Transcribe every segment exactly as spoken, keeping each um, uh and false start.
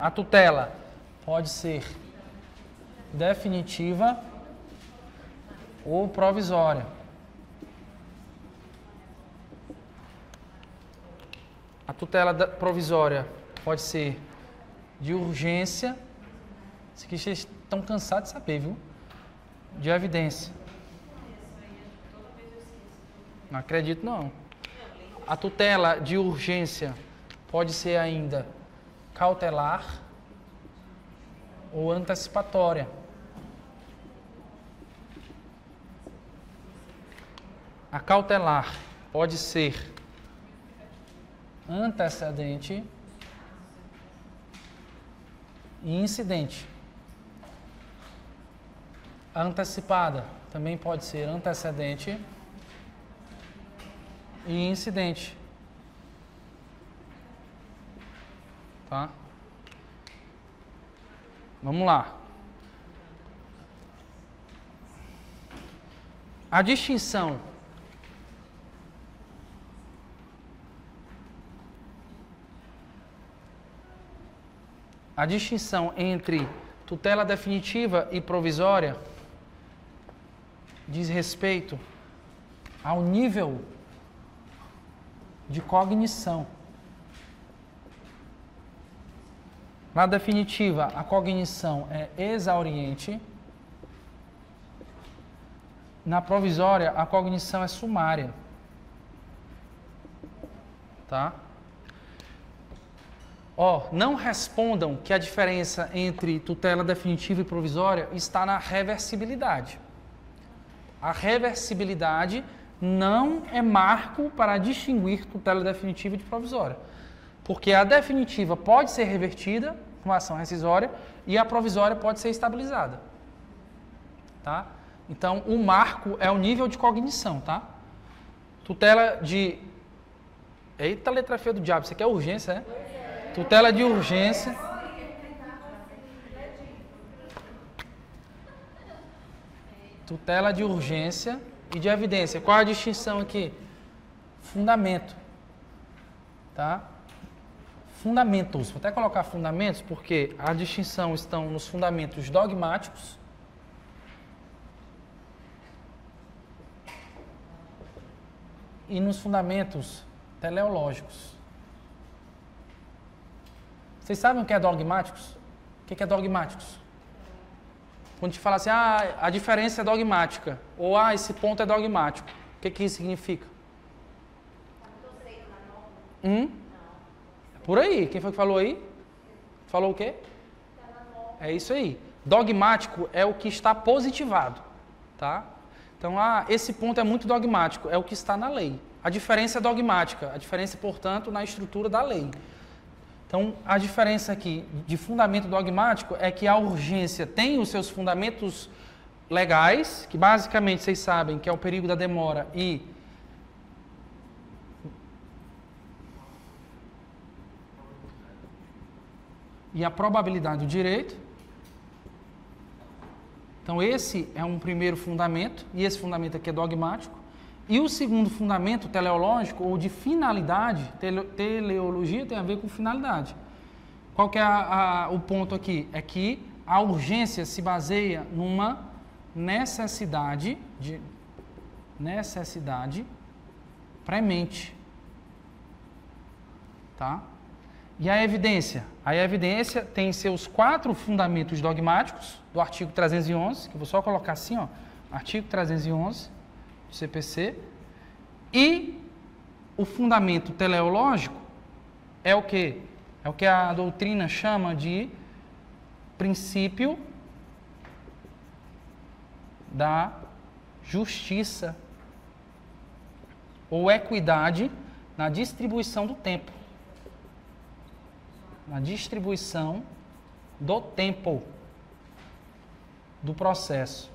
A tutela pode ser definitiva ou provisória. A tutela provisória pode ser de urgência. Isso aqui vocês estão cansados de saber, viu? De evidência. Não acredito, não. A tutela de urgência pode ser ainda cautelar ou antecipatória. A cautelar pode ser antecedente e incidente. A antecipada também pode ser antecedente e incidente. Tá? Vamos lá. A distinção A distinção entre tutela definitiva e provisória diz respeito ao nível de cognição. Na definitiva, a cognição é exauriente. Na provisória, a cognição é sumária. Tá? Ó, não respondam que a diferença entre tutela definitiva e provisória está na reversibilidade. A reversibilidade não é marco para distinguir tutela definitiva de provisória. Porque a definitiva pode ser revertida com ação rescisória e a provisória pode ser estabilizada. Tá? Então, o marco é o nível de cognição, tá? Tutela de... Eita, letra feia do diabo, isso aqui é urgência, né? Tutela de urgência. Tutela de urgência e de evidência. Qual a distinção aqui? Fundamento. Tá? Fundamentos. Vou até colocar fundamentos porque a distinção estão nos fundamentos dogmáticos e nos fundamentos teleológicos. Vocês sabem o que é dogmáticos? O que é dogmáticos? Quando te fala assim, ah, a diferença é dogmática, ou ah, esse ponto é dogmático, o que, que isso significa? Hum? Por aí, quem foi que falou aí? Falou o quê? É isso aí. Dogmático é o que está positivado, tá? Então, ah, esse ponto é muito dogmático, é o que está na lei. A diferença é dogmática, a diferença, portanto, na estrutura da lei. Então, a diferença aqui de fundamento dogmático é que a urgência tem os seus fundamentos legais, que basicamente vocês sabem que é o perigo da demora e e a probabilidade do direito. Então, esse é um primeiro fundamento, e esse fundamento aqui é dogmático. E o segundo fundamento teleológico, ou de finalidade, tele, teleologia tem a ver com finalidade. Qual que é a, a, o ponto aqui? É que a urgência se baseia numa necessidade, de, necessidade premente. Tá? E a evidência? A evidência tem seus quatro fundamentos dogmáticos do artigo trezentos e onze, que eu vou só colocar assim, ó, artigo trezentos e onze do C P C, e o fundamento teleológico é o quê? É o que a doutrina chama de princípio da justiça ou equidade na distribuição do tempo. Na distribuição do tempo do processo.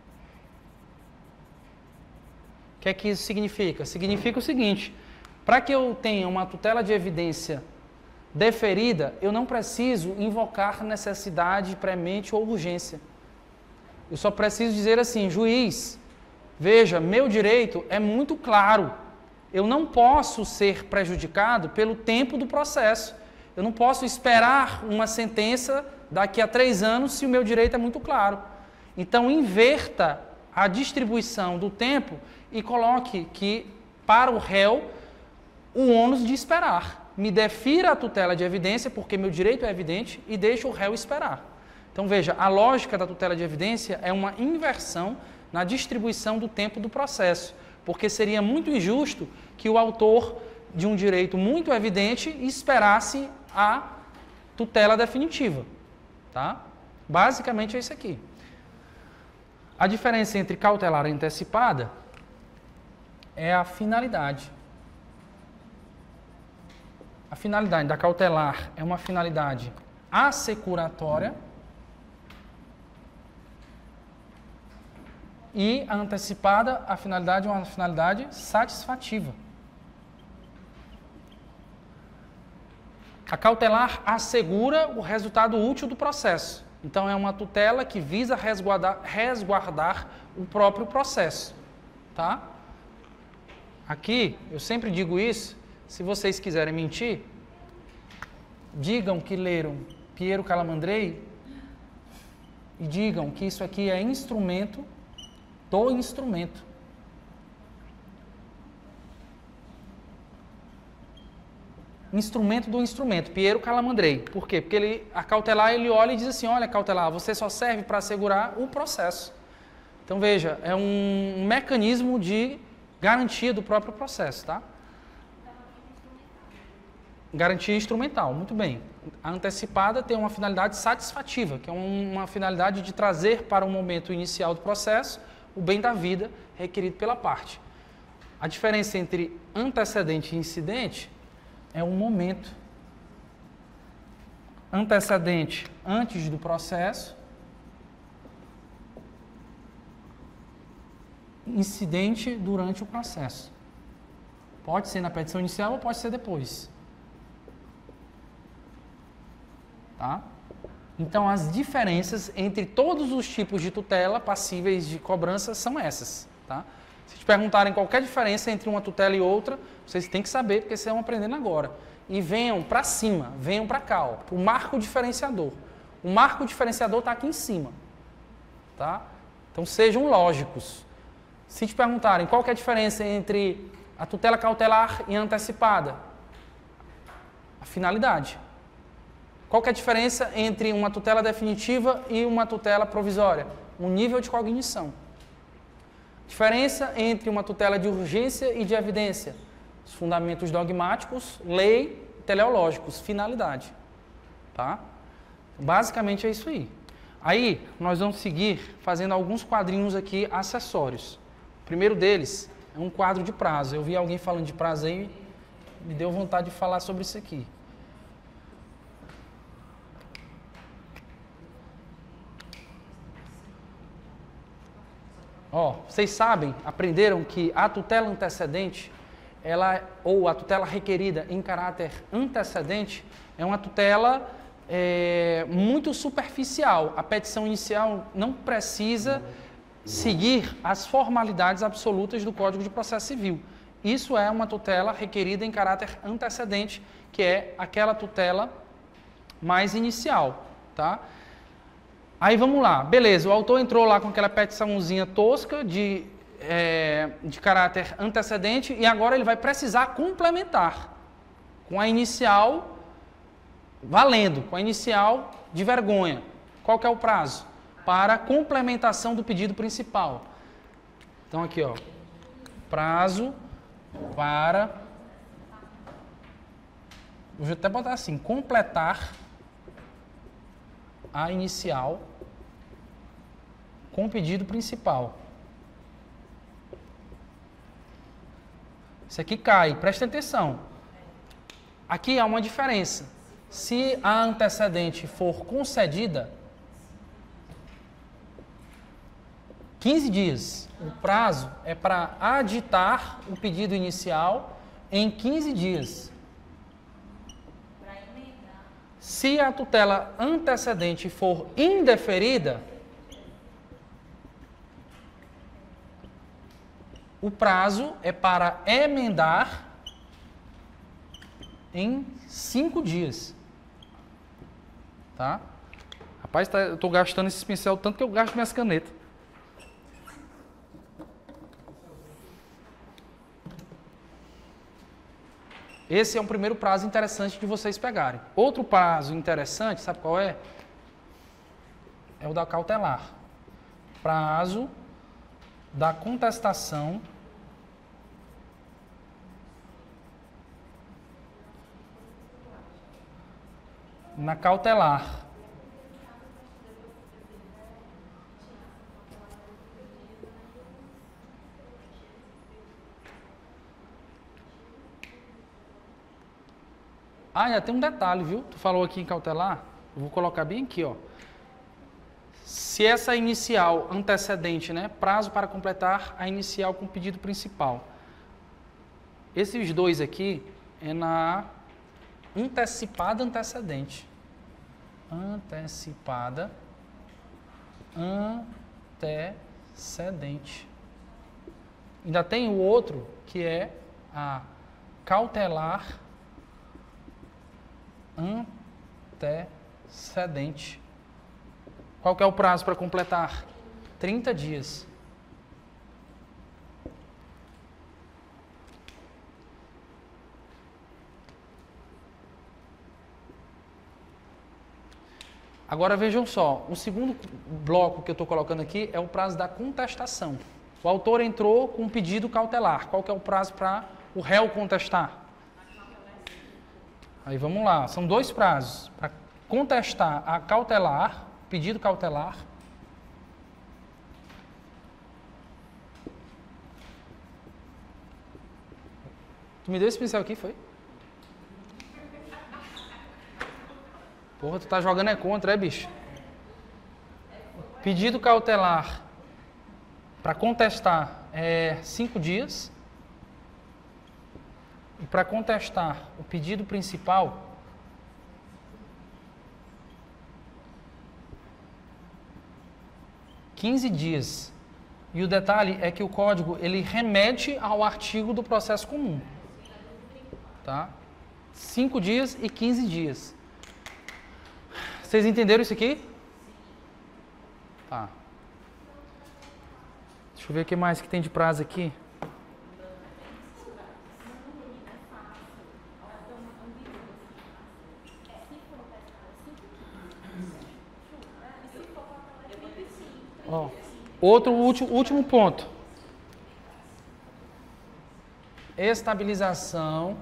O que é que isso significa? Significa o seguinte, para que eu tenha uma tutela de evidência deferida, eu não preciso invocar necessidade, premente ou urgência. Eu só preciso dizer assim, juiz, veja, meu direito é muito claro. Eu não posso ser prejudicado pelo tempo do processo. Eu não posso esperar uma sentença daqui a três anos se o meu direito é muito claro. Então, inverta a distribuição do tempo e coloque que, para o réu, o ônus de esperar. Me defira a tutela de evidência, porque meu direito é evidente, e deixa o réu esperar. Então, veja, a lógica da tutela de evidência é uma inversão na distribuição do tempo do processo, porque seria muito injusto que o autor de um direito muito evidente esperasse a tutela definitiva. Tá? Basicamente é isso aqui. A diferença entre cautelar e antecipada é a finalidade. A finalidade da cautelar é uma finalidade assecuratória e a antecipada, a finalidade é uma finalidade satisfativa. A cautelar assegura o resultado útil do processo. Então, é uma tutela que visa resguardar, resguardar o próprio processo. Tá? Aqui, eu sempre digo isso, se vocês quiserem mentir, digam que leram Piero Calamandrei e digam que isso aqui é instrumento do instrumento. Instrumento do instrumento, Piero Calamandrei. Por quê? Porque ele, a cautelar, ele olha e diz assim, olha, cautelar, você só serve para assegurar o processo. Então, veja, é um mecanismo de garantia do próprio processo, tá? Garantia instrumental, muito bem. A antecipada tem uma finalidade satisfativa, que é uma finalidade de trazer para o momento inicial do processo o bem da vida requerido pela parte. A diferença entre antecedente e incidente é um momento. Antecedente antes do processo, incidente durante o processo. Pode ser na petição inicial ou pode ser depois. Tá? Então, as diferenças entre todos os tipos de tutela passíveis de cobrança são essas. Tá? Se te perguntarem qualquer diferença entre uma tutela e outra, vocês têm que saber, porque vocês estão aprendendo agora. E venham para cima, venham para cá, para o marco diferenciador. O marco diferenciador está aqui em cima. Tá? Então, sejam lógicos. Se te perguntarem qual que é a diferença entre a tutela cautelar e a antecipada, a finalidade. Qual que é a diferença entre uma tutela definitiva e uma tutela provisória? O nível de cognição. Diferença entre uma tutela de urgência e de evidência. Os fundamentos dogmáticos, lei, teleológicos, finalidade. Tá? Basicamente é isso aí. Aí, nós vamos seguir fazendo alguns quadrinhos aqui acessórios. O primeiro deles é um quadro de prazo. Eu vi alguém falando de prazo aí, me deu vontade de falar sobre isso aqui. Ó, vocês sabem, aprenderam que a tutela antecedente, ela, ou a tutela requerida em caráter antecedente, é uma tutela é, muito superficial. A petição inicial não precisa seguir as formalidades absolutas do Código de Processo Civil. Isso é uma tutela requerida em caráter antecedente, que é aquela tutela mais inicial, tá? Aí vamos lá, beleza, o autor entrou lá com aquela petiçãozinha tosca de, é, de caráter antecedente e agora ele vai precisar complementar com a inicial valendo, com a inicial de vergonha. Qual que é o prazo? Para a complementação do pedido principal. Então aqui, ó, prazo para, vou até botar assim, completar a inicial com o pedido principal. Isso aqui cai, prestem atenção. Aqui há uma diferença. Se a antecedente for concedida, quinze dias. O prazo é para aditar o pedido inicial em quinze dias. Se a tutela antecedente for indeferida, o prazo é para emendar em cinco dias. tá? Rapaz, tá, eu tô gastando esse pincel tanto que eu gasto minhas canetas. Esse é um primeiro prazo interessante de vocês pegarem. Outro prazo interessante, sabe qual é? É o da cautelar. Prazo da contestação na cautelar. Ah, ainda tem um detalhe, viu? Tu falou aqui em cautelar, eu vou colocar bem aqui, ó. Se essa inicial antecedente, né, prazo para completar a inicial com o pedido principal. Esses dois aqui é na antecipada antecedente. Antecipada antecedente. Ainda tem o outro que é a cautelar antecedente. Qual que é o prazo para completar? trinta dias. Agora vejam só, o segundo bloco que eu estou colocando aqui é o prazo da contestação. O autor entrou com um pedido cautelar. Qual que é o prazo para o réu contestar? Aí vamos lá, são dois prazos. Para contestar a cautelar, pedido cautelar. Tu me deu esse pincel aqui, foi? Porra, tu tá jogando é contra, é, bicho? Pedido cautelar para contestar é cinco dias. E para contestar o pedido principal, quinze dias. E o detalhe é que o código ele remete ao artigo do processo comum. Tá? cinco dias e quinze dias. Vocês entenderam isso aqui? Tá. Deixa eu ver o que mais que tem de prazo aqui. Ó, outro último, último ponto. Estabilização.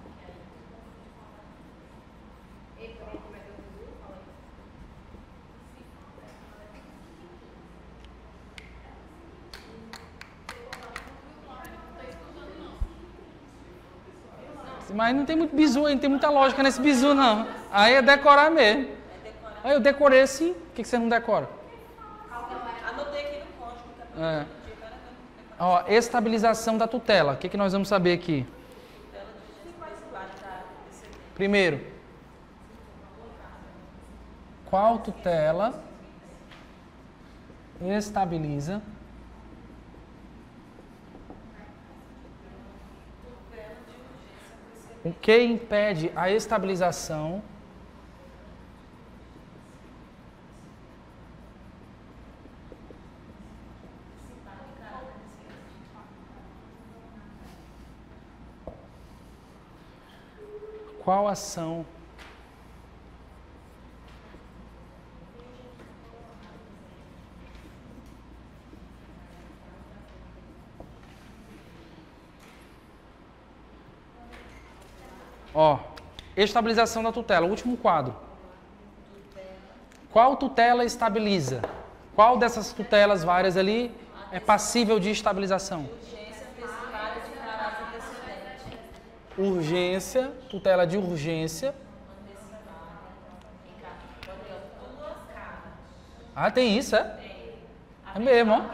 Mas não tem muito bizu aí, não tem muita lógica nesse bizu, não. Aí é decorar mesmo. Aí eu decorei assim, por que você não decora? Anotei aqui no código. É. Ó, estabilização da tutela. O que, que nós vamos saber aqui? Primeiro, qual tutela estabiliza o que impede a estabilização qual ação Ó, estabilização da tutela, último quadro. Qual tutela estabiliza? Qual dessas tutelas várias ali é passível de estabilização? Urgência, tutela de urgência. Ah, tem isso, é? É mesmo, ó.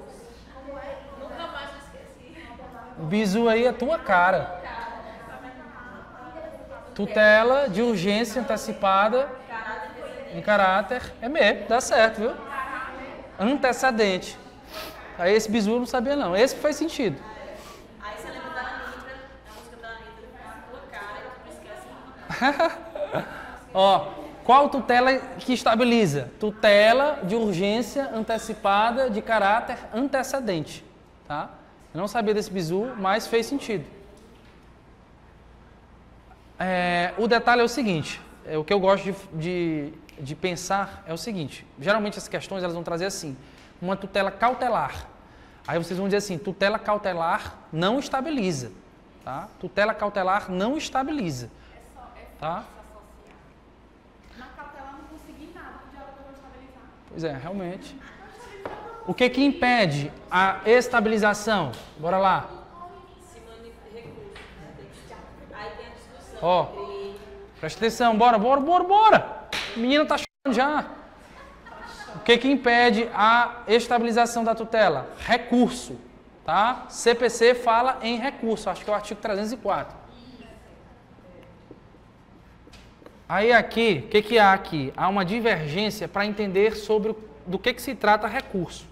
O bizu aí é tua cara. Tutela de urgência antecipada em caráter. É mesmo, dá certo, viu? Antecedente. Aí esse bizu eu não sabia não. Esse faz sentido. Aí você lembra da Anitta, a música da Anitta, a tua cara, e tu esquece. Ó, Qual tutela que estabiliza? Tutela de urgência antecipada de caráter antecedente. Tá? Eu não sabia desse bizu, mas fez sentido. É, o detalhe é o seguinte, é, o que eu gosto de, de, de pensar é o seguinte, geralmente as questões elas vão trazer assim, uma tutela cautelar. Aí vocês vão dizer assim, tutela cautelar não estabiliza. Tá? Tutela cautelar não estabiliza. É só, é só tá? Na cautelar não consegui nada, podia ela não estabilizar. Pois é, realmente. O que que impede a estabilização? Bora lá. Aí tem a discussão Ó, entre... presta atenção, bora, bora, bora, bora. A menina tá chorando já. O que que impede a estabilização da tutela? Recurso, tá? C P C fala em recurso, acho que é o artigo trezentos e quatro. Aí aqui, o que que há aqui? Há uma divergência para entender sobre do que que se trata recurso.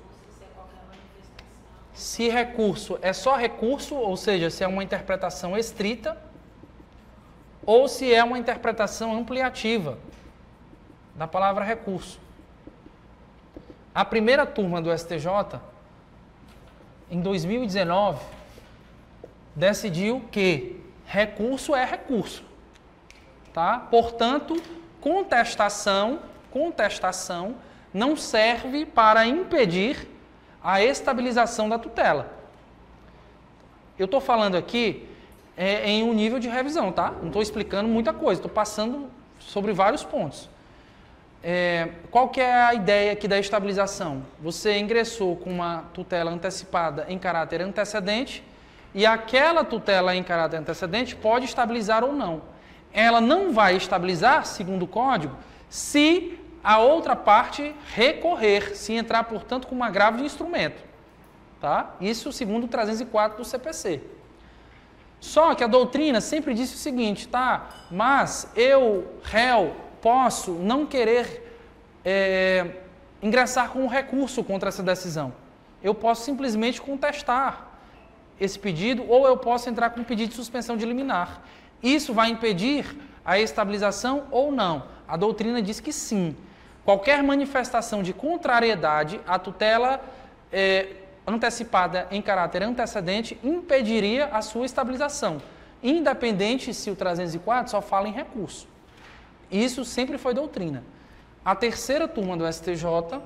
Se recurso é só recurso, ou seja, se é uma interpretação estrita, ou se é uma interpretação ampliativa da palavra recurso. A primeira turma do S T J, em dois mil e dezenove, decidiu que recurso é recurso. Tá? Portanto, contestação, contestação não serve para impedir a estabilização da tutela. Eu estou falando aqui é, em um nível de revisão, tá? Não estou explicando muita coisa, estou passando sobre vários pontos. É, qual que é a ideia aqui da estabilização? Você ingressou com uma tutela antecipada em caráter antecedente e aquela tutela em caráter antecedente pode estabilizar ou não. Ela não vai estabilizar, segundo o código, se a outra parte recorrer, se entrar, portanto, com um agravo de instrumento. Tá? Isso segundo o trezentos e quatro do C P C. Só que a doutrina sempre disse o seguinte, tá? Mas eu, réu, posso não querer é, ingressar com um recurso contra essa decisão. Eu posso simplesmente contestar esse pedido ou eu posso entrar com um pedido de suspensão de liminar. Isso vai impedir a estabilização ou não? A doutrina diz que sim. Qualquer manifestação de contrariedade à tutela é, antecipada em caráter antecedente impediria a sua estabilização, independente se o trezentos e quatro só fala em recurso. Isso sempre foi doutrina. A terceira turma do S T J,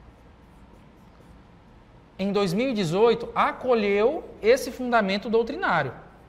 em dois mil e dezoito, acolheu esse fundamento doutrinário.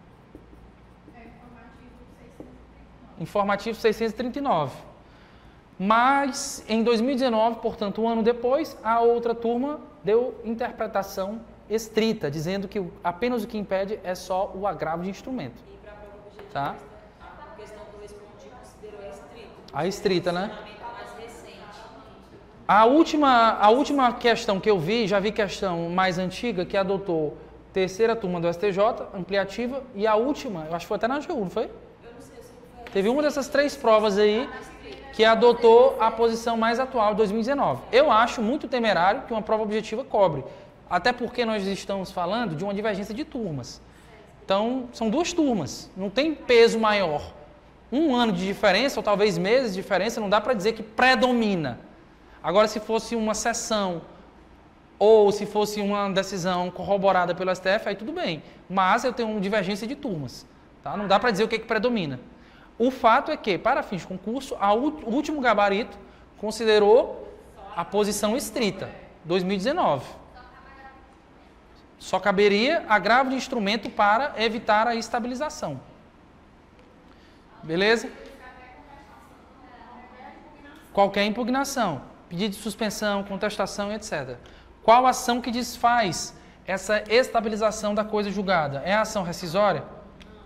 Informativo seiscentos e trinta e nove. Mas, em dois mil e dezenove, portanto, um ano depois, a outra turma deu interpretação estrita, dizendo que apenas o que impede é só o agravo de instrumento. E para a prova objetiva, Tá? a questão que eu respondi considerou a estrita. A estrita, né? Fundamento mais recente. A última, a última questão que eu vi, já vi questão mais antiga, que adotou terceira turma do S T J, ampliativa, e a última, eu acho que foi até na G U, não foi? Eu não sei se foi Teve uma dessas três provas aí que adotou a posição mais atual de dois mil e dezenove. Eu acho muito temerário que uma prova objetiva cobre, até porque nós estamos falando de uma divergência de turmas. Então, são duas turmas, não tem peso maior. Um ano de diferença, ou talvez meses de diferença, não dá para dizer que predomina. Agora, se fosse uma sessão, ou se fosse uma decisão corroborada pelo S T F, aí tudo bem. Mas eu tenho uma divergência de turmas. Tá? Não dá para dizer o que, que predomina. O fato é que, para fins de concurso, a o último gabarito considerou a posição estrita, dois mil e dezenove. Só caberia agravo de instrumento para evitar a estabilização. Beleza? Qualquer impugnação, pedido de suspensão, contestação, etcétera. Qual ação que desfaz essa estabilização da coisa julgada? É a ação rescisória?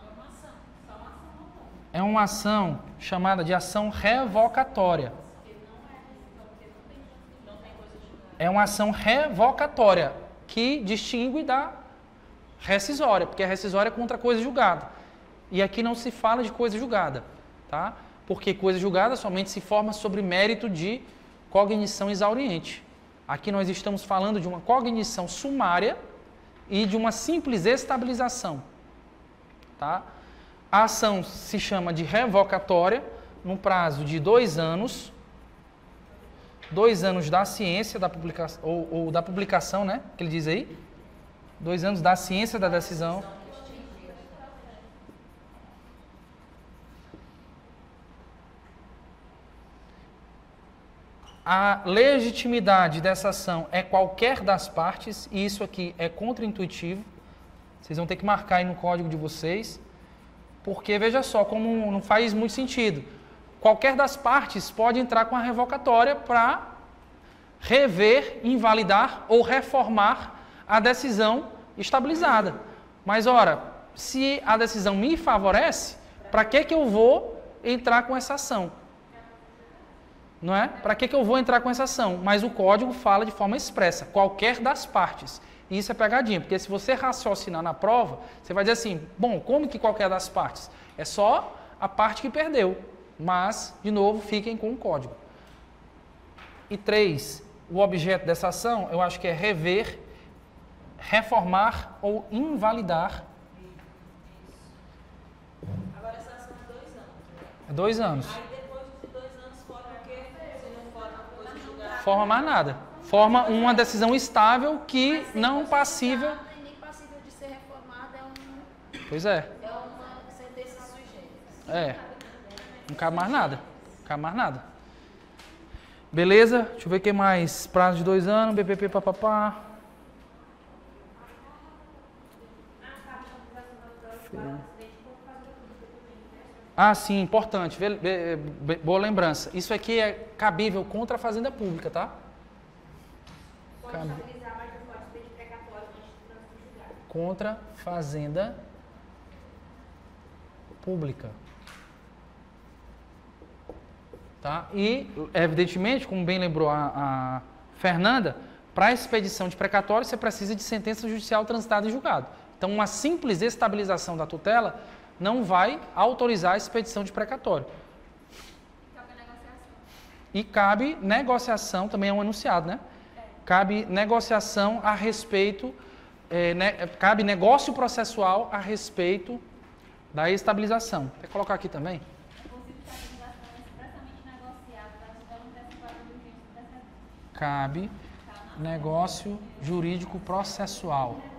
É uma ação chamada de ação revocatória. É uma ação revocatória que distingue da rescisória, porque a rescisória é contra a coisa julgada. E aqui não se fala de coisa julgada, tá? Porque coisa julgada somente se forma sobre mérito de cognição exauriente. Aqui nós estamos falando de uma cognição sumária e de uma simples estabilização, tá? A ação se chama de revocatória no prazo de dois anos, dois anos da ciência da publicação, ou, ou da publicação, né? Que ele diz aí, dois anos da ciência da decisão. A legitimidade dessa ação é qualquer das partes, e isso aqui é contraintuitivo. Vocês vão ter que marcar aí no código de vocês, porque veja só como não faz muito sentido. Qualquer das partes pode entrar com a revocatória para rever, invalidar ou reformar a decisão estabilizada. Mas, ora, se a decisão me favorece, para que, que eu vou entrar com essa ação? Não é? Para que, que eu vou entrar com essa ação? Mas o código fala de forma expressa, qualquer das partes. E isso é pegadinha, porque se você raciocinar na prova, você vai dizer assim, bom, como que qualquer das partes? É só a parte que perdeu, mas, de novo, fiquem com o código. E três, o objeto dessa ação, eu acho que é rever, reformar ou invalidar. Agora essa ação é dois anos, né? É dois anos. Aí depois de dois anos forma o quê? Se não forma depois de julgar. Forma mais nada. Forma uma decisão estável que não passível. E nem passível de ser reformada é, um, Pois é. é uma sentença sui generis. É. Não cabe mais nada. Não cabe mais nada. Beleza? Deixa eu ver o que mais. Prazo de dois anos, B P P, papapá. Ah, sim, importante. Vê- vê- vê- Boa lembrança. Isso aqui é cabível contra a fazenda pública, tá? Cabe- Estabilizar, mas não pode pedir precatório antes do trânsito julgado. Contra fazenda pública. Tá? E, evidentemente, como bem lembrou a, a Fernanda, para a expedição de precatório você precisa de sentença judicial transitada em julgado. Então, uma simples estabilização da tutela não vai autorizar a expedição de precatório. Cabe a negociação. E cabe negociação, também é um enunciado, né? Cabe negociação a respeito, é, né, cabe negócio processual a respeito da estabilização. Quer colocar aqui também? Inclusive, a estabilização é expressamente negociada para tutela antecipada do urgência do precedente. Cabe negócio jurídico processual.